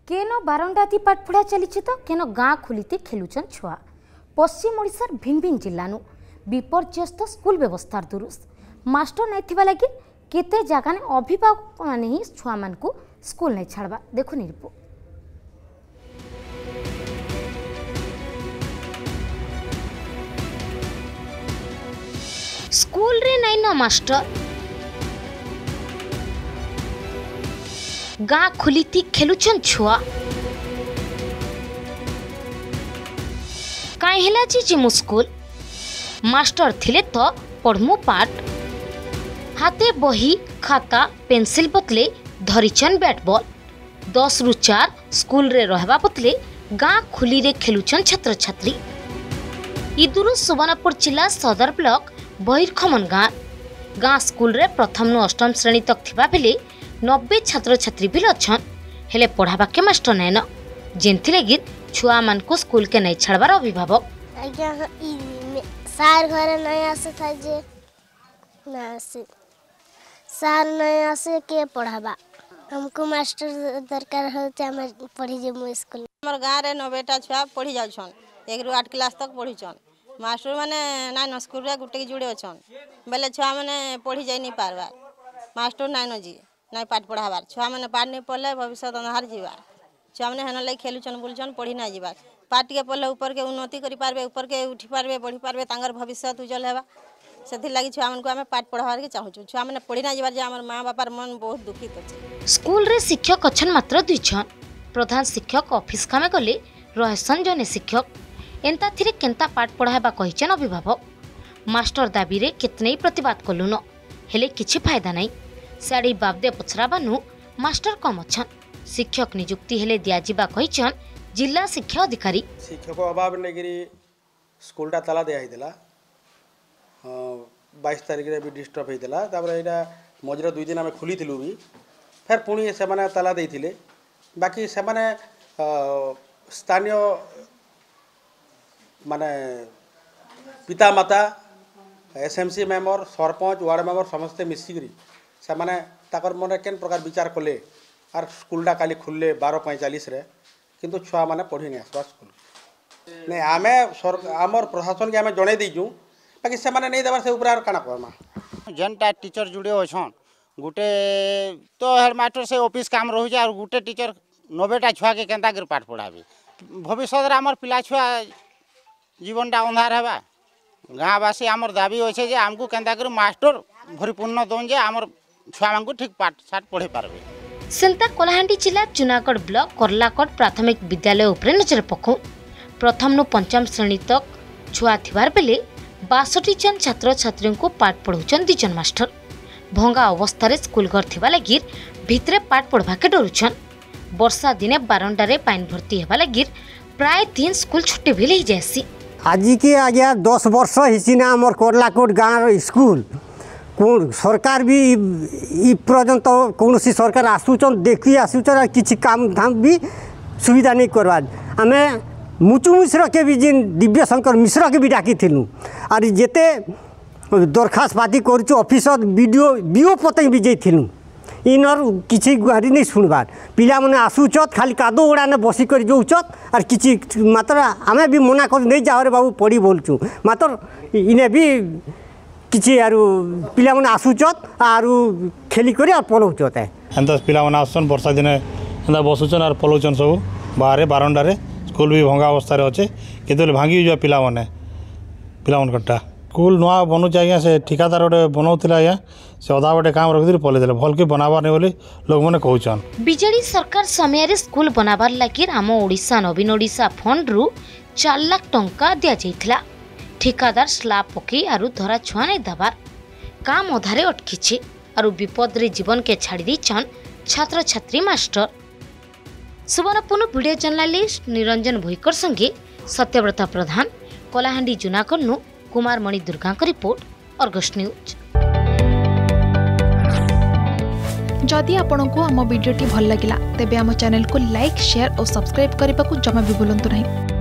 केन बारंडाती पाठपढ़ा चली तो केन गाँ खुलीती खेलुचन छुआ। पश्चिम ओडिशार भिन्न भिन्न जिल्लानु विपर्यस्त स्कूल व्यवस्था दुरुस्त मास्टर नहीं लगी केते जगह अभिभावक मैंने ही छुआ मान को स्कूल नहीं छाड़वा। देखो रिपोर्ट। स्कूल रे नहीं न मास्टर गाँ खुलीती खेलुचन छुआ काई हेला जिमु स्कूल मास्टर थिले तो पढ़मु पाठ हाथे बही खाता पेंसिल बतले धरिचन बैट बॉल 10 रु 4 स्कूल रे रहबा बतले गाँ खुली रे खेलुचन छात्र छात्री। इदुरु सुवर्णपुर जिला सदर ब्लॉक बहिरखमन गाँ स्कूल रे प्रथम नु अष्टम श्रेणी तक थिबा बेले 90 छात्र छात्री भी अच्छन हेले पढ़ाबा के मास्टर नैन जेंथि लगी छुआ मान को स्कूल के नहीं छाड़बार अभिभावक सार घर नहीं आसे था जे ना आसे सार नहीं आसे के पढ़ाबा हमको मास्टर दरकार होते हम पढ़ी जे मो स्कूल हमर गाँ रे 90टा छुआ पढ़ी जाउ छन 1 रु 8 क्लास तक पढ़ी छन मास्टर माने ना स्कूल रे गुटे जुड़े अछन बेले छुआ माने पढ़ी जाई नहीं पारबा मास्टर नाइ न जी नहीं पाठ पढ़ाबार छुआ मैंने पाठ नहीं पढ़ले भविष्य अंधार जीवार छुआ मैंने हेन लगे खेलुचन बुलुचन पढ़ी ना जीवार पाठ के पढ़ले ऊपर के उन्नति करि पारबे ऊपर के उठी पारबे बढ़ी पारबे तांगर भविष्य उज्जवल हेबा सेथि लागि छुआ मन को हमें पाठ पढ़ाबार के चाहू छुआ मैंने पढ़ी ना जीवार जे हमर मां बापार मन बहुत दुखित अछि। स्कूल रे शिक्षक अछन मात्र 2 जन प्रधान शिक्षक ऑफिस कामे गले रहसन जने शिक्षक एंता थिरे केंता पाठ पढ़ाबा कहिचन अभिभावक मास्टर दाबी रे कितने प्रतिवाद कलुन हेले किछि फायदा नहीं साड़ी बाबदे पचराबानु मास्टर कम अच्छन शिक्षक नियुक्ति हेले दिया जिबा कहिचन जिला शिक्षा अधिकारी शिक्षक अभाव नेगिरी स्कूलटा ताला दिया हितला 22 तारिख रे भी डिस्टर्ब हितला तापर एटा मजरा 2 दिन हमें खुली थिलु भी फिर पुणी से माने ताला देथिले बाकी से माने स्थानीय माने पिता माता SMC member sarpanch ward member समस्त मिसिकरी से माने ताकर मन केन प्रकार विचार कले आर स्कूलटा काली खुलले 12:45 रे किंतु छुआ माने पढ़ी नहीं आसवा स्कूल नहीं आमे आमर प्रशासन के आमे जणे दीजु बाकी से माने नहीं देबार से ऊपर आर काना कहमा जनटा टीचर जुड़े अछन गुटे तो हेडमास्टर से ऑफिस काम रहू जा और गुटे टीचर 90टा छुआ के केंता कर पाठ पढ़ाबे भविष्य रे हमर पिला छुआ जीवनटा अंधार हेबा गाँवासी आमर दाबी अच्छे जे आमको केंता कर मास्टर भरिपूर्ण दौन जे आमर छुआ मान को ठीक पाठ साठ पढ़े पारबे। सेंता कोलाहांडी जिला चुनागढ़ ब्लॉक करलाकोट प्राथमिक विद्यालय उपरे नजर पकौ प्रथम नु पंचम श्रेणी तक छुआ थिबार बेले 62 जन छात्र छात्री को पाठ पढ़ुचन 2 जन मास्टर भंगा अवस्था रे स्कूल घर थिबा लागि भितरे पाठ पढ़वा के डरुचन वर्षा दिने बारंडा रे पानी भर्ती हेबा लागि प्राय 3 स्कूल छुट्टी भी लई जासी। आज के आज्ञा 10 वर्ष हिसीना आमर करलाकोट गाँव स्कूल कौन सरकार भी पर्यंत कौन सरकार आसुचन देखी आसुचन किसी काम धाम भी सुविधा नहीं करवा आम मुचु मिश्र के भी जिन दिव्य शंकर मिश्र के भी डाकी थिलु और जेते दरखास्त पाती कर ऑफिसर बीओ पते भी जाइलु इनर किसी गुहारी नहीं सुनबार पिला माने आसुचत खाली कादो उड़ाने बसिक जाऊचत और किसी मात्र आमे भी मना कर नहीं जाओ रे बाबू पढ़ी बोलचु मात्र इने भी किसी आरु पिला माने आसुचत आरु खेली करी और पलौचत है एंता पिला माने आसन वर्षा दिने एंता बसुचन और पलौचन सब बाहर बारंडा रे स्कूल भी भंगा अवस्था रे अच्छे केते भांगी जा पिला माने कट्टा स्कूल नुआ बनू आज्ञा से ठिकादार गोटे बनाऊला आज्ञा से अधा गोटे काम रखी पलैदे भल के बनाबार नहीं बोली लोक मैंने कहन बीजेडी सरकार समय स्कूल बनाबार लगी आम ओडिशा नवीन ओडिशा फंड रु 4 लाख टंका दिया जाइथिला ठिकादार स्लाब पकई आरु धरा छुआ नहीं दबार काम अधारे अटकी और विपद रे जीवन के छाड़ी देछन छात्र छात्री master. Suvarnapur video journalist Niranjan Bhoikar संगे सत्यव्रता प्रधान कोलाहांडी जुनागढ़ कुमार मणि दुर्गा का रिपोर्ट अर्गस न्यूज। जदि आपंक आम भिडी भल लगा तेब आम चैनल को लाइक शेयर और सब्सक्राइब करने को जमा भी भूलु नहीं।